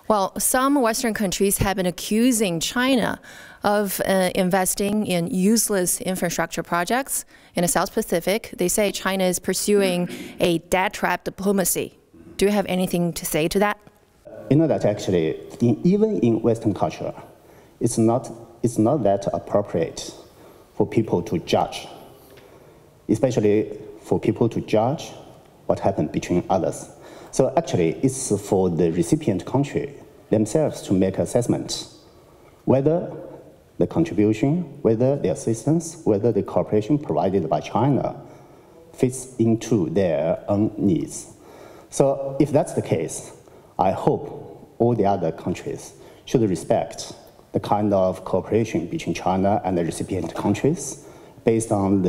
Well, some Western countries have been accusing China of investing in useless infrastructure projects in the South Pacific. They say China is pursuing a debt trap diplomacy. Do you have anything to say to that? You know that actually, even in Western culture, it's not that appropriate for people to judge, especially for people to judge what happened between others. So actually, it's for the recipient country themselves to make assessments whether the contribution, whether the assistance, whether the cooperation provided by China fits into their own needs. So if that's the case, I hope all the other countries should respect the kind of cooperation between China and the recipient countries based on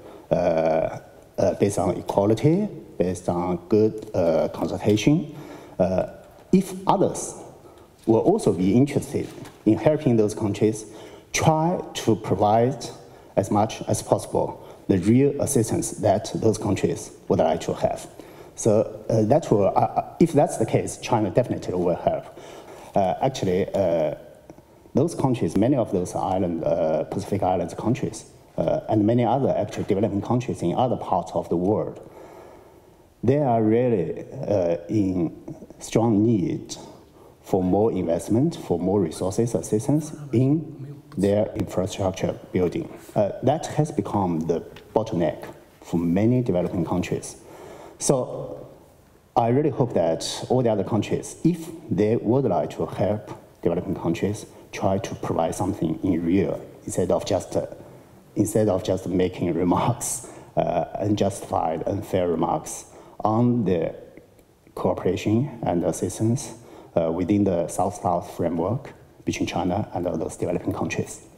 equality, based on good consultation. If others will also be interested in helping those countries, try to provide as much as possible the real assistance that those countries would like to have. So that will, if that's the case, China definitely will help. Actually, those countries, many of those island, Pacific Islands countries, and many other actually developing countries in other parts of the world, they are really in strong need for more investment, for more resources, assistance in their infrastructure building. That has become the bottleneck for many developing countries. So I really hope that all the other countries, if they would like to help developing countries, try to provide something in real instead of just making remarks, unjustified, unfair remarks on the cooperation and assistance within the South-South framework between China and those developing countries.